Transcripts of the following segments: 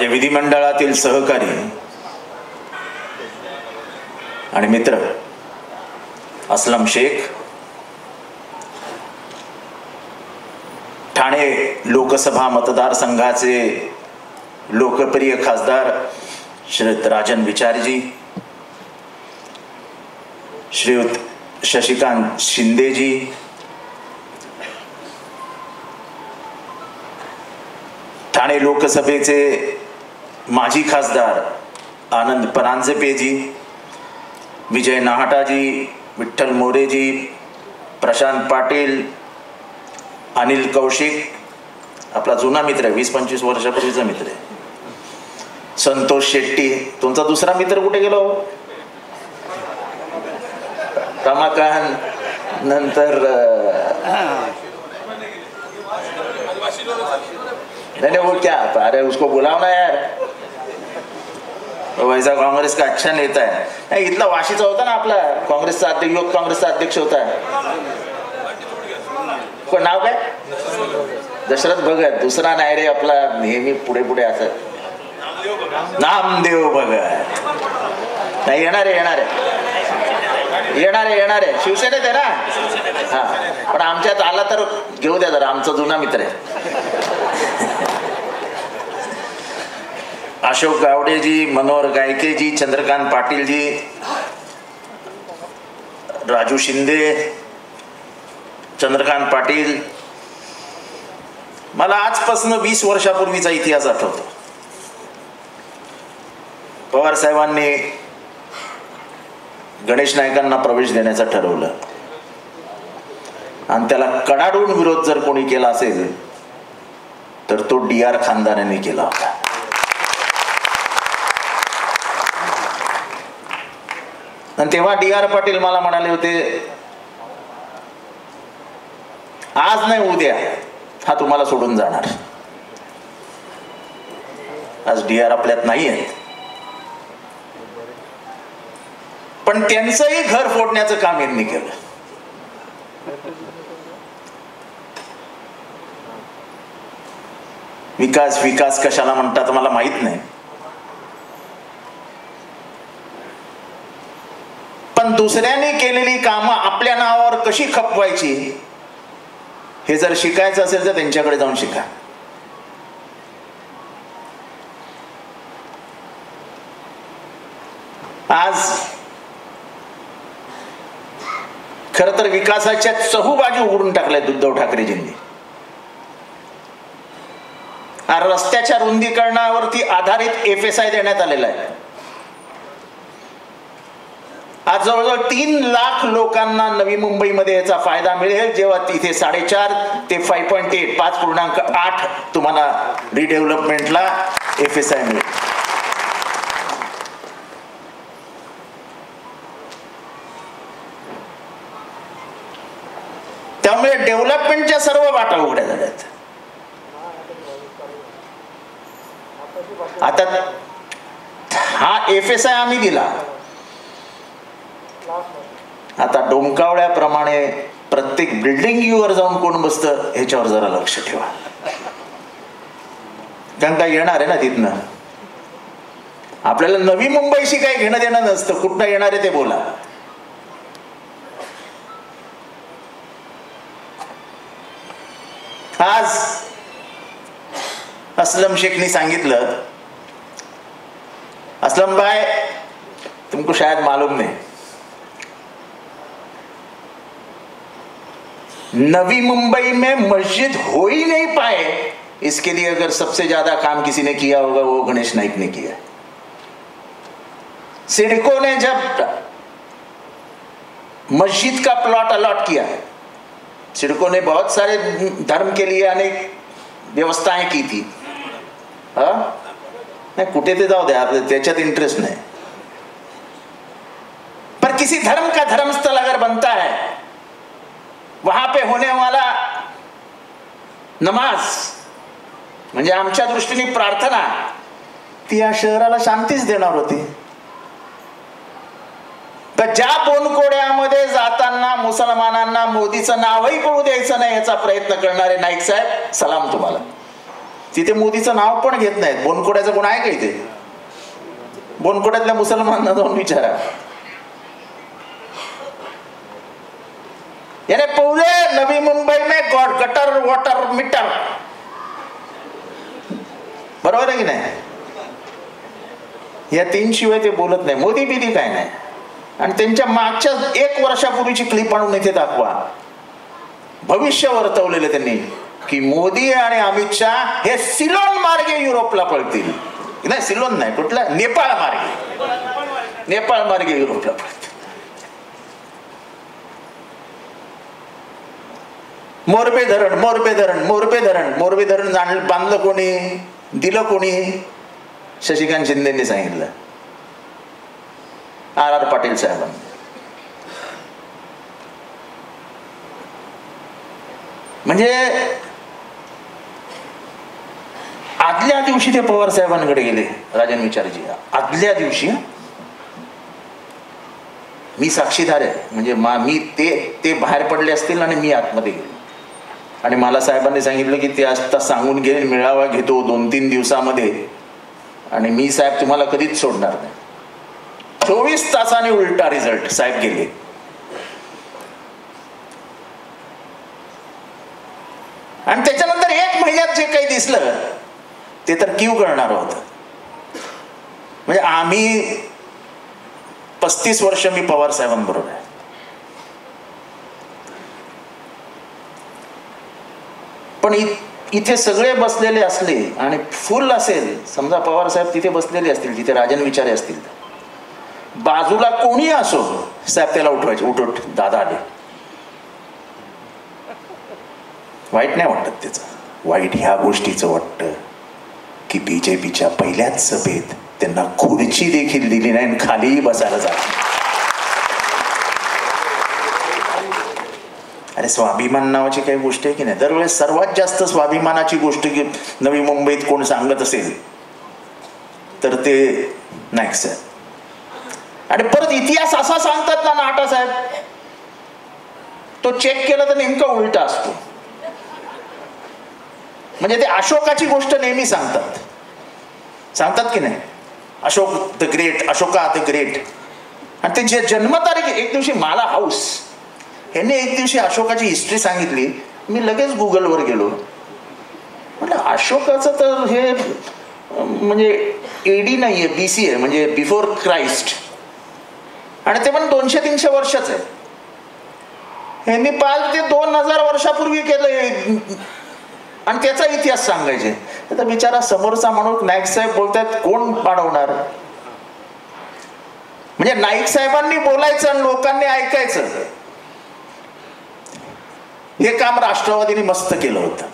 माझे विधिमंडळातील सहकारी आणि मित्र असलम शेख, ठाणे लोकसभा मतदारसंघाचे लोकप्रिय खासदार श्रीयुत राजन विचारजी, श्रीयुत शशिकांत शिंदेजी, ठाणे लोकसभेचे माजी खासदार आनंद परांजपेजी, विजय नाहटाजी, विठ्ठल मोरेजी, प्रशांत पाटील, अनिल कौशिक, आपला जुना मित्र आहे, 20-25 वर्षापूर्वीचा मित्र आहे, संतोष शेट्टी, तुमचा दुसरा मित्र कुठे गेलो, रमाकांत, नंतर नहीं वो क्या, अरे उसको बुलाओ ना यार, वैसा कांग्रेस का अच्छा नेता है. नाही, इथला वाशीचा होता ना आपला काँग्रेसचा अध्यक्ष, युवक काँग्रेसचा अध्यक्ष होता. कोण नाव काय, दशरथ भगत. दुसरा नाही रे आपला, नेहमी पुढे पुढे असं नामदेव भगत. नाही, येणार आहे शिवसेनेत आहे ना. हा, पण आमच्यात आला तर घेऊ द्या जरा, आमचा जुना मित्र आहे. अशोक गावडेजी, मनोहर गायकेजी, चंद्रकांत पाटीलजी, राजू शिंदे, चंद्रकांत पाटील. मला आजपासून 20 वर्षापूर्वीचा इतिहास आठवतो. पवार साहेबांनी गणेश नाईकांना प्रवेश देण्याचं ठरवलं आणि त्याला कडाडून विरोध जर कोणी केला असेल तर तो DR खानदानाने केला होता. आणि तेव्हा DR पाटील मला म्हणाले होते, आज नाही उद्या हा तुम्हाला सोडून जाणार. आज DR आपल्यात नाही आहेत, पण त्यांचंही घर फोडण्याचं काम यांनी केलं. विकास कशाला म्हणतात मला माहित नाही, पण दुसऱ्याने केलेली कामं आपल्या नावावर कशी खपवायची हे जर शिकायचं असेल तर त्यांच्याकडे जाऊन शिका. आज खर तर विकासाच्या चहूबाजू उघडून टाकल्यात उद्धव ठाकरेजींनी. रस्त्याच्या रुंदीकरणावरती आधारित FSI देण्यात आलेला आहे. आज जवळजवळ 3 लाख लोकांना नवी मुंबईमध्ये याचा फायदा मिळेल, जेव्हा तिथे 4.5 ते 5.8 5.8 तुम्हाला रिडेव्हलपमेंटला FSI मिळेल. त्यामुळे डेव्हलपमेंटच्या सर्व वाटा उघड्या झाल्यात. आता हा FSI आम्ही दिला, आता डोंकावळ्याप्रमाणे प्रत्येक बिल्डिंगवर जाऊन कोण बसतं ह्याच्यावर जरा लक्ष ठेवा. कारण काय येणार आहे ना तिथनं, आपल्याला नवी मुंबईशी काही घेणं देणं नसतं, कुठनं येणार आहे ते बोला. आज असलम शेखनी सांगितलं, असलम भाई तुमको शायद मालूम नहीं, नवी मुंबई में मस्जिद हो ही नहीं पाए, इसके लिए अगर सबसे ज्यादा काम किसी ने किया होगा वो गणेश नाइक ने किया. सिडको ने जब मस्जिद का प्लॉट अलॉट किया, सिडको ने बहुत सारे धर्म के लिए अनेक व्यवस्थाएं की थी. नहीं, कुठे ते जाऊ द्या, त्याच्यात इंटरेस्ट नहीं, पर किसी धर्म का धर्मस्थल अगर बनता है, वहां पे होने वाला नमाज म्हणजे आमच्या दृष्टीने प्रार्थना, ती या शहराला शांतीच देणार होती. तर ज्या बोनकोड्यामध्ये जाताना मुसलमानांना मोदीचं नावही कळू द्यायचं नाही याचा प्रयत्न करणारे नाईक साहेब, सलाम तुम्हाला. तिथे मोदीचं नाव पण घेत नाहीत. बोनकोड्याचं कोण आहे का इथे? बोनकोड्यातल्या मुसलमानांना जाऊन विचारा. याने पौले नवी मुंबई में गटर वॉटर मीटर, बरोबर आहे की नाही? या 3 शिवाय ते बोलत नाही. मोदी बिदी काय नाही. आणि त्यांच्या मागच्या 1 वर्षापूर्वीची क्लिप आणून इथे दाखवा. भविष्य वर्तवलेलं त्यांनी की मोदी आणि अमित शहा हे सिलोन मार्गे युरोपला पळतील. नाही, सिलोन नाही, कुठला? नेपाळ मार्गे युरोपला पळतील. मोरबे धरण बांधलं कोणी? दिलं कोणी? शशिकांत शिंदेंनी सांगितलं, RR पाटील साहेबांनी. म्हणजे आदल्या दिवशी ते पवार साहेबांकडे गेले, राजन विचारजी. आदल्या दिवशी मी साक्षीदार आहे. म्हणजे मी ते बाहेर पडले असतील आणि मी आतमध्ये गेलो. आणि मला साहेबांनी सांगितलं की ते आता सांगून गेले, मेळावा घेतो 2-3 दिवसामध्ये, आणि मी साहेब तुम्हाला कधीच सोडणार नाही. 24 तासाने उलटा रिझल्ट. साहेब गेले. आणि त्याच्यानंतर 1 महिन्यात जे काही दिसलं ते तर क्यू करणार होतं. म्हणजे आम्ही 35 वर्ष मी पवार साहेबांबरोबर आहे. पण इथे सगळे बसलेले असले आणि फुल असेल, समजा पवार साहेब तिथे बसलेले असतील, तिथे राजन विचारे असतील, बाजूला कोणी असो, साहेब त्याला उठवायचे. उठ दादा आले. वाईट नाही वाटत त्याचं. वाईट ह्या गोष्टीचं वाटतं की बीजेपीच्या पहिल्याच सभेत त्यांना खुर्ची देखील दिली नाही आणि खालीही बसायला झालं. अरे स्वाभिमान नावाची काही गोष्ट आहे की नाही? दरवेळेस सर्वात जास्त स्वाभिमानाची गोष्ट की नवी मुंबईत कोण सांगत असेल तर ते नाईक साहेब. आणि परत इतिहास असा सांगतात ना नाटा साहेब, तो चेक केला तर नेमका उलटा असतो. म्हणजे ते अशोकाची गोष्ट नेहमी सांगतात की नाही? Ashok the great, Ashoka the great. आणि ते जन्मतारीख एक दिवशी मला हाऊस ह्यांनी एक दिवशी अशोकाची हिस्ट्री सांगितली. मी लगेच गुगलवर गेलो. म्हटलं अशोकाचं तर हे म्हणजे AD नाहीये, BC आहे, म्हणजे बिफोर क्राइस्ट. आणि ते पण 200-300 वर्षाच आहे. ह्यांनी 5 ते 2000 वर्षापूर्वी केलं आणि त्याचा इतिहास सांगायचे. तर बिचारा समोरचा माणूस नाईक साहेब बोलतात, कोण पाडवणार? म्हणजे नाईक साहेबांनी बोलायचं आणि लोकांनी ऐकायचं, हे काम राष्ट्रवादीने मस्त केलं होतं.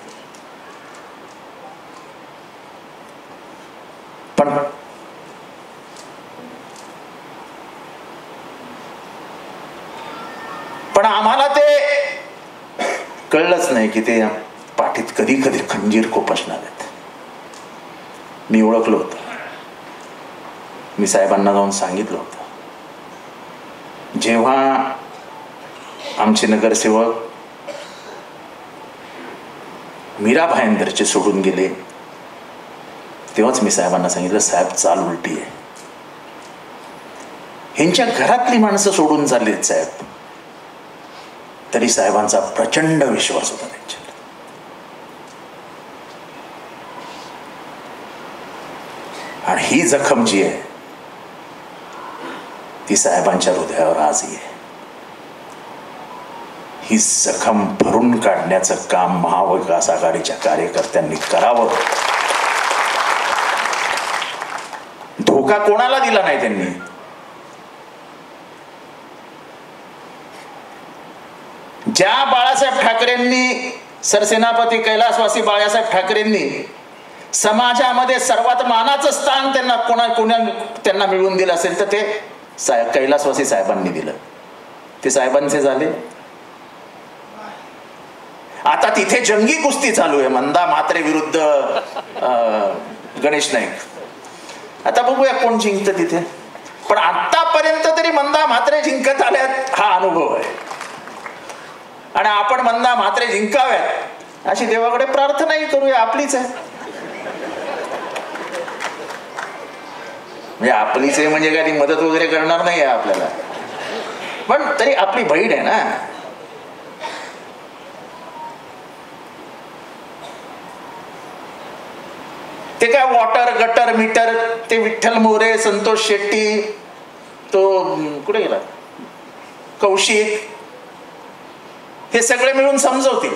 पण आम्हाला ते कळलंच नाही की ते पाठीत कधी कधी खंजीर खुपसणार आहेत. मी ओळखलं होतं. मी साहेबांना जाऊन सांगितलं होतं. जेव्हा आमचे नगरसेवक मीरा भाईंदरचे सोडून गेले तेव्हाच मी साहेबांना सांगितलं, साहेब चाल उलटी आहे. ह्यांच्या घरातली माणसं सोडून चाललीत साहेब. तरी साहेबांचा प्रचंड विश्वास होता त्यांच्यावर. आणि ही जखम जी आहे ती साहेबांच्या हृदयावर आजही आहे. ही जखम भरून काढण्याचं काम महाविकास आघाडीच्या कार्यकर्त्यांनी करावं. धोका कोणाला दिला नाही त्यांनी. ज्या बाळासाहेब ठाकरेंनी, सरसेनापती कैलासवासी बाळासाहेब ठाकरेंनी समाजामध्ये सर्वात मानाचं स्थान त्यांना मिळवून दिलं असेल तर ते कैलासवासी साहेबांनी दिलं. ते साहेबांचे झाले. आता तिथे जंगी कुस्ती चालू आहे, मंदा म्हात्रे विरुद्ध गणेश नाईक. आता बघूया कोण जिंकतं तिथे. पण आतापर्यंत तरी मंदा म्हात्रे जिंकत आल्यात हा अनुभव आहे. आणि आपण मंदा म्हात्रे जिंकाव्यात अशी देवाकडे प्रार्थनाही करूया. आपलीच आहे. म्हणजे आपलीच आहे म्हणजे काय ती मदत वगैरे करणार नाही आहे आपल्याला, पण तरी आपली बहीण आहे ना. ते काय वॉटर गटर मीटर ते विठ्ठल मोरे, संतोष शेट्टी, तो कुठे गेला कौशिक, हे सगळे मिळून समजवतील.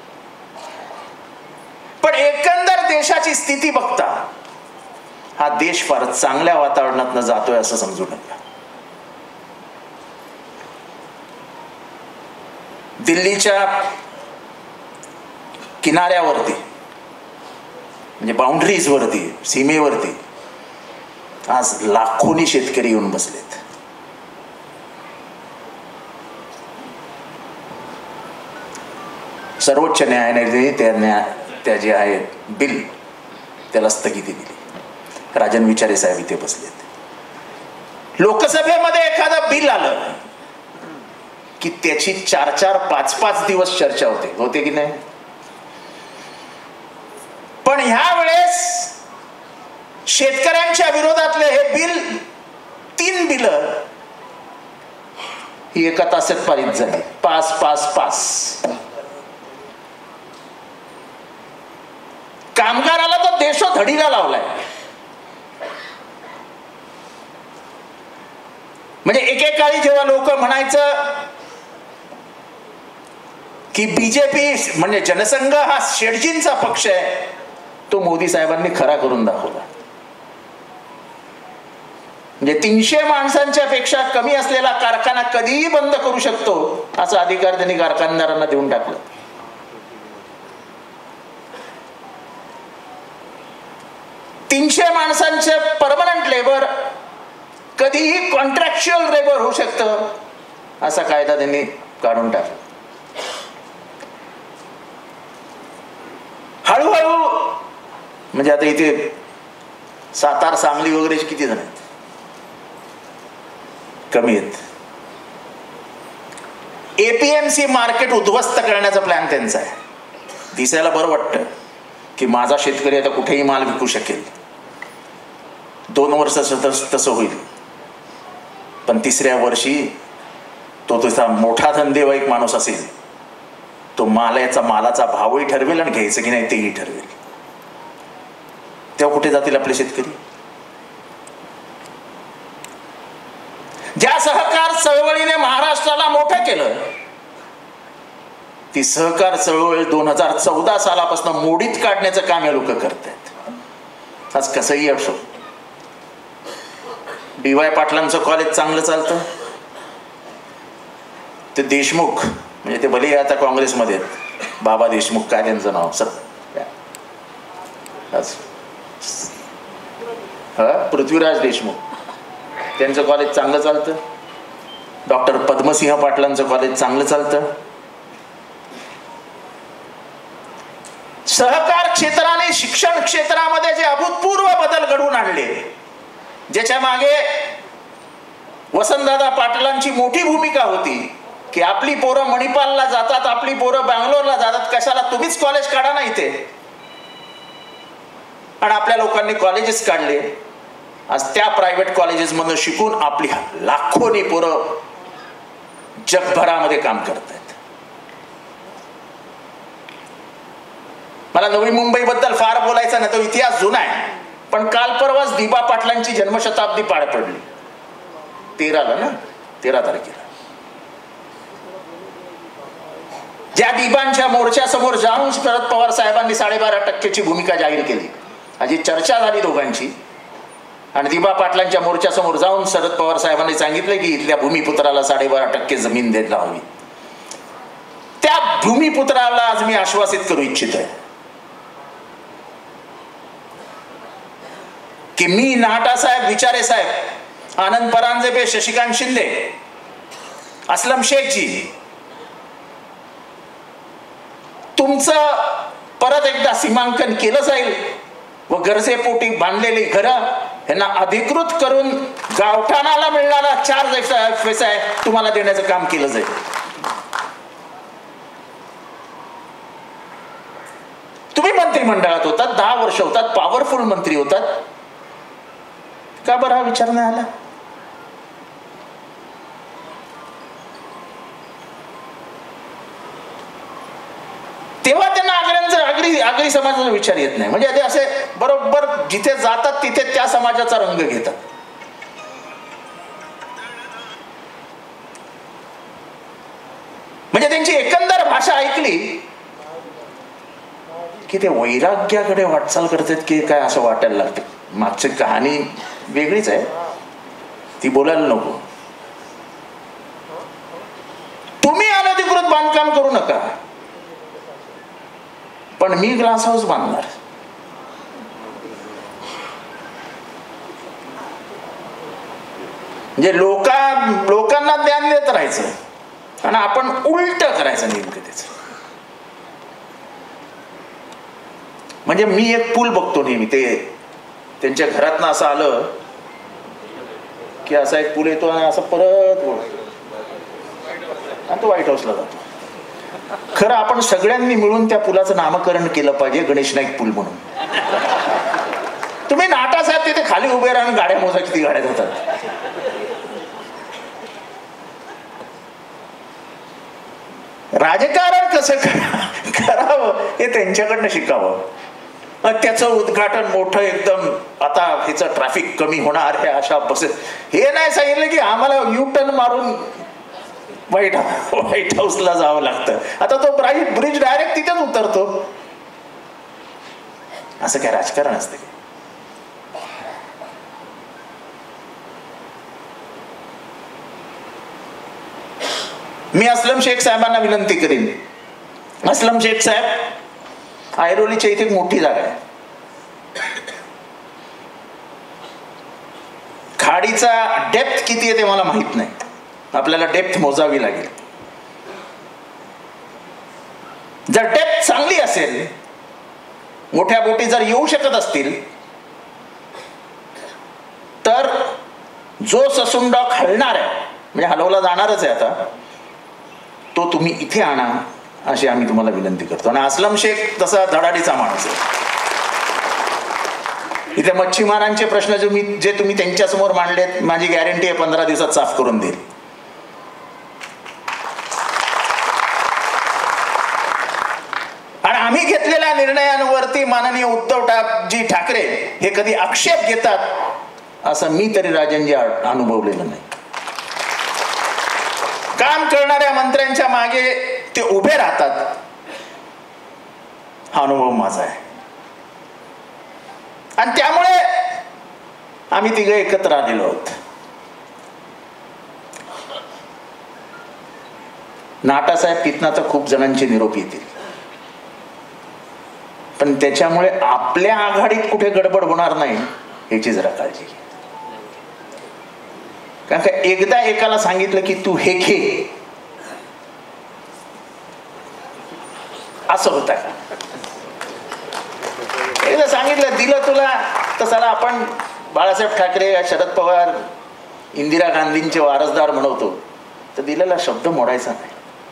पण एकंदर देशाची स्थिती बघता हा देश फार चांगल्या वातावरणात जातोय असं समजू नका. दिल्लीच्या किनाऱ्यावरती म्हणजे बाउंड्रीज वरती, सीमेवरती आज लाखोनी शेतकरी येऊन बसलेत. सर्वोच्च न्यायालयाने त्या जे आहे बिल त्याला स्थगिती दिली. राजन विचारे साहेब इथे बसलेत. लोकसभेमध्ये एखादं बिल आलं की त्याची 4-4, 5-5 दिवस चर्चा होते की नाही. पण ह्या वेळेस शेतकऱ्यांच्या विरोधातले हे बिल, 3 बिल ही एका तासात पारित झाली. पास. कामगाराला तर देशोधडीला लावलाय. म्हणजे एकेकाळी जेव्हा लोक म्हणायचं की बीजेपी म्हणजे जनसंघ हा शेटजींचा पक्ष आहे, तो मोदी साहेबांनी खरा करून दाखवला. म्हणजे 300 माणसांच्या पेक्षा कमी असलेला कारखाना कधीही बंद करू शकतो असा अधिकार त्यांनी कारखानदारांना देऊन टाकला. तीनशे माणसांचे परमनंट लेबर कधीही कॉन्ट्रॅक्च्युअल लेबर होऊ शकतं असा कायदा त्यांनी काढून टाकला. हळूहळू म्हणजे आता इथे सातार, सांगली वगैरे किती जण आहेत, कमी आहेत. एपीएमसी मार्केट उद्ध्वस्त करण्याचा प्लॅन त्यांचा आहे. दिसायला बरं वाटतं की माझा शेतकरी आता कुठेही माल विकू शकेल. 2 वर्ष तसं होईल, पण 3ऱ्या वर्षी तो तसा मोठा धंदेवाईक माणूस असेल, तो मालाचा भावही ठरवेल आणि घ्यायचं की नाही तेही ठरवेल. तेव्हा कुठे जातील आपले शेतकरी. ज्या सहकार चळवळीने महाराष्ट्राला मोठं केलं, ती सहकार चळवळ 2014 सालापासून मोडीत काढण्याचं काम हे लोक करतात. आज कसंही असो, डी.वाय. पाटलांचं कॉलेज चांगलं चालतं. ते देशमुख म्हणजे ते भले आता काँग्रेसमध्ये आहेत, बाबा देशमुख काय त्यांचं नाव, पृथ्वीराज देशमुख, त्यांचं कॉलेज चांगलं चालतं. डॉक्टर पद्मसिंह पाटलांचं कॉलेज चांगलं चालतं. सहकार क्षेत्राने शिक्षण क्षेत्रामध्ये जे अभूतपूर्व बदल घडवून आणले, ज्याच्या मागे वसंतदादा पाटलांची मोठी भूमिका होती की आपली पोरं मणिपालला जातात, आपली पोरं बँगलोरला जातात, कशाला तुम्हीच कॉलेज काढा ना इथे. आणि आपल्या लोकांनी कॉलेजेस काढले. आज त्या प्रायव्हेट कॉलेजेस मधून शिकून आपली लाखोनी पोरं जगभरामध्ये काम करतात. मला नवी मुंबई बद्दल फार बोलायचं नाही, तो इतिहास जुना आहे. पण काल परवाच दिबा पाटलांची जन्मशताब्दी पार पडली. 13 तारखेला. ज्या दिबांच्या मोर्चासमोर जाऊन शरद पवार साहेबांनी 12.5% भूमिका जाहीर केली, अशी चर्चा झाली दोघांची. आणि दिबा पाटलांच्या मोर्चासमोर जाऊन शरद पवार साहेबांनी सांगितलं की इथल्या भूमिपुत्राला 12.5% जमीन द्यायला हवी. त्या भूमिपुत्राला आज मी आश्वासित करू इच्छितोय की मी, नाटा साहेब, विचारे साहेब, आनंद परांजपे, शशिकांत शिंदे, असलम शेखजी, तुमचं परत एकदा सीमांकन केलं जाईल व गरजेपोटी बांधलेली घरं यांना अधिकृत करून गावठाणाला मिळणारा 4 पैसा तुम्हाला देण्याचं काम केलं जाईल. तुम्ही मंत्रिमंडळात होतात, 10 वर्ष होतात, पॉवरफुल मंत्री होतात. का बरं हा विचार नाही आला? तेव्हा त्यांना आगरी समाजाचा विचार येत नाही. म्हणजे ते असे बरोबर जिथे जातात तिथे त्या समाजाचा रंग घेतात. म्हणजे त्यांची एकंदर भाषा ऐकली की ते वैराग्याकडे वाटचाल करतात की काय असं वाटायला लागते. मागची कहाणी वेगळीच आहे, ती बोलायला नको. तुम्ही अनधिकृत बांधकाम करू नका, पण मी ग्लास हाऊस बांधणार. म्हणजे लोकांना ज्ञान देत राहायचं आणि आपण उलट करायचं नेमकं त्याच. म्हणजे मी एक पूल बघतो नेहमी, ते त्यांच्या घरातनं असं आलं की असा एक पूल येतो आणि असं परत आणि तो व्हाईट हाऊसला जातो. खरं आपण सगळ्यांनी मिळून त्या पुलाचं नामकरण केलं पाहिजे गणेश नाईक पूल म्हणून. तुम्ही नाटा साहेब तिथे खाली उभे राहून गाड्या मोजा, किती गाड्या जातात. राजकारण कसं करावं हे त्यांच्याकडनं शिकावं. त्याचं उद्घाटन मोठं एकदम, आता ह्याचं ट्रॅफिक कमी होणार हे अशा बसेस, हे नाही सांगितलं की आम्हाला यू टर्न मारून व्हाईट हाऊसला जावं लागतं. आता तो ब्रिज डायरेक्ट तिथेच उतरतो. असं काय राजकारण असते? मी असलम शेख साहेबांना विनंती करीन. असलम शेख साहेब, ऐरोलीच्या इथे एक मोठी जागा आहे. खाडीचा डेप्थ किती आहे ते मला माहित नाही, आपल्याला डेप्थ मोजावी लागेल. जर डेप्थ चांगली असेल, मोठ्या बोटी जर येऊ शकत असतील, तर जो ससून डॉक हलणार आहे, म्हणजे हलवला जाणारच आहे आता, तो तुम्ही इथे आणा अशी आम्ही तुम्हाला विनंती करतो. आणि असलम शेख तसा धडाडीचा माणूस आहे. इथे मच्छीमारांचे प्रश्न जे तुम्ही त्यांच्या समोर मांडलेत, माझी गॅरंटी आहे 15 दिवसात साफ करून देईल. आणि आम्ही घेतलेल्या निर्णयांवरती माननीय उद्धवजी ठाकरे हे कधी आक्षेप घेतात असं मी तरी राजनजी अनुभवलेलं नाही. काम करणाऱ्या मंत्र्यांच्या मागे ते उभे राहतात, हा अनुभव माझा आहे. आणि त्यामुळे आम्ही तिघे एकत्र आलेलो आहोत. नाटासाहेब तिथनं तर खूप जणांचे निरोप येतील, पण त्याच्यामुळे आपल्या आघाडीत कुठे गडबड होणार नाही याची जरा काळजी घ्या. कारण का एकदा एकाला सांगितलं की तू हे घे, असं होतं का? एकदा सांगितलं, दिलं तुला, तसाला आपण बाळासाहेब ठाकरे, शरद पवार, इंदिरा गांधींचे वारसदार म्हणवतो, तर दिलेला शब्द मोडायचा नाही.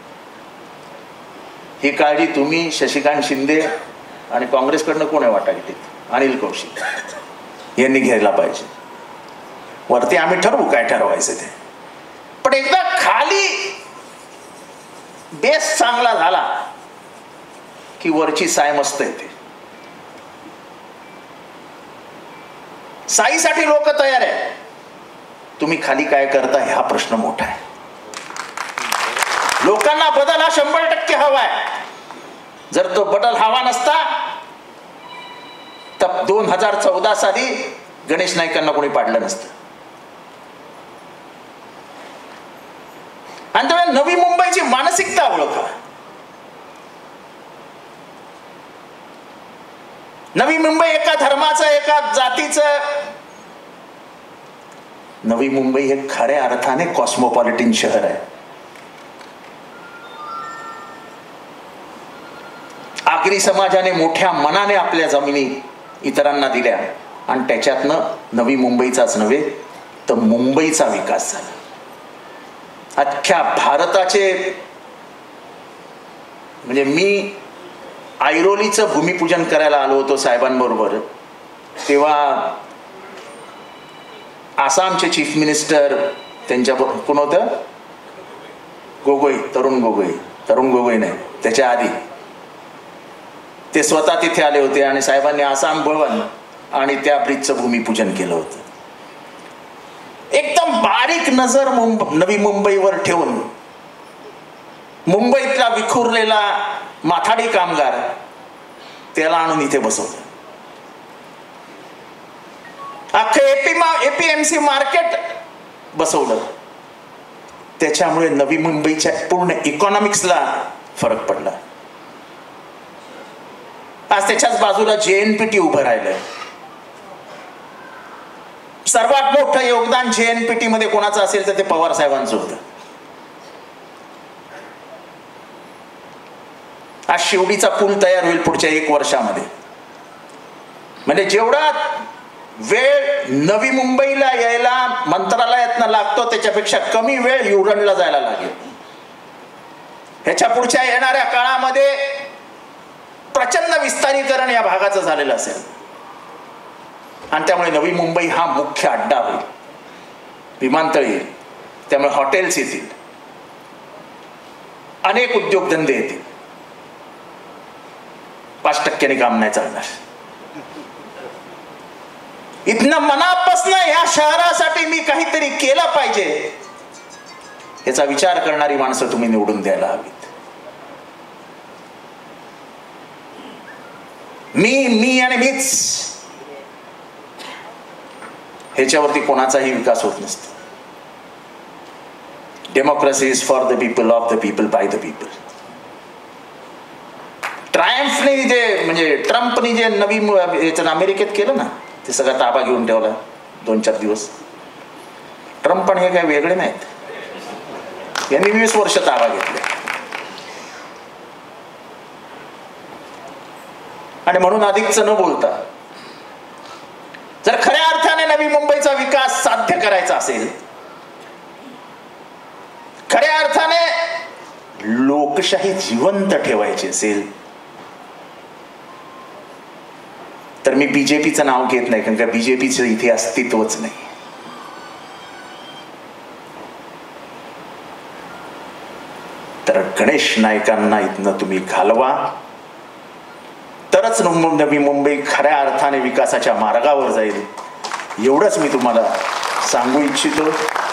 ही काळजी तुम्ही, शशिकांत शिंदे आणि काँग्रेसकडनं कोण आहे वाटा घेते, अनिल कौशिक यांनी घ्यायला पाहिजे. वरती आम्ही ठरवू काय ठरवायचं ते, पण एकदा खाली बेस चांगला झाला की वरची साय मस्त येते. साईसाठी लोक तयार आहे, तुम्ही खाली काय करता हा प्रश्न मोठा आहे. लोकांना बदल हा 100% हवाय. जर तो बदल हवा नसता तर 2014 साली गणेश नाईकांना कोणी पाडलं नसतं. आणि त्यामुळे नवी मुंबईची मानसिकता ओळखा. नवी मुंबई एका धर्माचं, एका जातीचं, नवी मुंबई हे खऱ्या अर्थाने कॉस्मोपॉलिटन शहर आहे. आगरी समाजाने मोठ्या मनाने आपल्या जमिनी इतरांना दिल्या आणि त्याच्यातनं नवी मुंबईचाच नव्हे तर मुंबईचा विकास झाला. अख्ख्या भारताचे, म्हणजे मी ऐरोलीचं भूमिपूजन करायला आलो होतो साहेबांबरोबर, तेव्हा आसामचे चीफ मिनिस्टर त्यांच्या कोण होतं, गोगोई, तरुण गोगोई नाही, त्याच्या आधी ते स्वतः तिथे आले होते आणि साहेबांनी आसाम भवन आणि त्या ब्रिजचं भूमिपूजन केलं होतं. एकदम बारीक नजर नवी मुंबईवर ठेवून मुंबईतला विखुरलेला माथाडी कामगार त्याला आणून इथे बसवलं. अख्खं एपीएमसी मार्केट बसवलं. त्याच्यामुळे नवी मुंबईच्या पूर्ण इकॉनॉमिक्सला फरक पडला. आज त्याच्याच बाजूला JNPT उभं राहिलंय. सर्वात मोठं योगदान JNPT मध्ये कोणाचं असेल तर ते पवार साहेबांचं होतं. आज शिवडीचा पूल तयार होईल पुढच्या 1 वर्षामध्ये. म्हणजे जेवढा वेळ नवी मुंबईला यायला मंत्रालयातनं लागतो त्याच्यापेक्षा कमी वेळ युरणला जायला लागेल. ह्याच्या पुढच्या येणाऱ्या काळामध्ये प्रचंड विस्तारीकरण या भागाचं झालेलं असेल आणि त्यामुळे नवी मुंबई हा मुख्य अड्डा होईल. विमानतळ येईल, त्यामुळे हॉटेल्स येतील, अनेक उद्योगधंदे येतील. 5% काम नाही चालणार. इथनं मनापासून या शहरासाठी मी काहीतरी केलं पाहिजे याचा विचार करणारी माणसं तुम्ही निवडून द्यायला हवीत. मी आणि मीच ह्याच्यावरती कोणाचाही विकास होत नसतो. Democracy is for the people, of the people, by the people. ट्रायम्फने जे म्हणजे ट्रम्पने जे नवी याचं अमेरिकेत केलं ना, ते सगळा ताबा घेऊन ठेवला 2-4 दिवस. ट्रम्प पण हे काही वेगळे नाहीत, यांनी 20 वर्ष ताबा घेतले. आणि म्हणून अधिकच न बोलता जर खऱ्या अर्थाने नवी मुंबईचा विकास साध्य करायचा असेल, खऱ्या अर्थाने लोकशाही जिवंत ठेवायची असेल, तर मी बीजेपीचं नाव घेत नाही, कारण का बीजेपीचं इथे अस्तित्वच नाही. तर गणेश नाईकांना इथनं तुम्ही घालवा, तरच नवी मुंबई खऱ्या अर्थाने विकासाच्या मार्गावर जाईल. एवढंच मी तुम्हाला सांगू इच्छितो.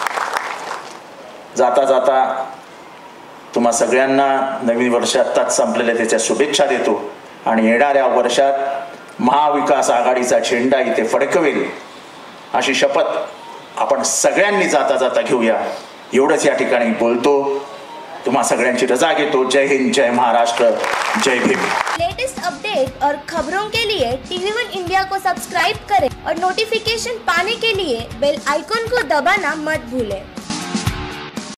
जाता जाता तुम्हा सगळ्यांना नवीन वर्ष आत्ताच संपलेल्या त्याच्या शुभेच्छा देतो आणि येणाऱ्या वर्षात महाविकास आघाडीचा झेंडा इथे फडकवेल अशी शपथ आपण सगळ्यांनी जाता जाता घेऊया. एवढंच या ठिकाणी बोलतो. तुम्हा सगळ्यांची रजा घेतो. जय हिंद, जय महाराष्ट्र, जय भीम. लेटेस्ट अपडेट और खबरों के लिए TV1 इंडिया को सब्सक्राइब करें और नोटिफिकेशन पाने के लिए बेल आइकॉन को दबाना मत भूलें.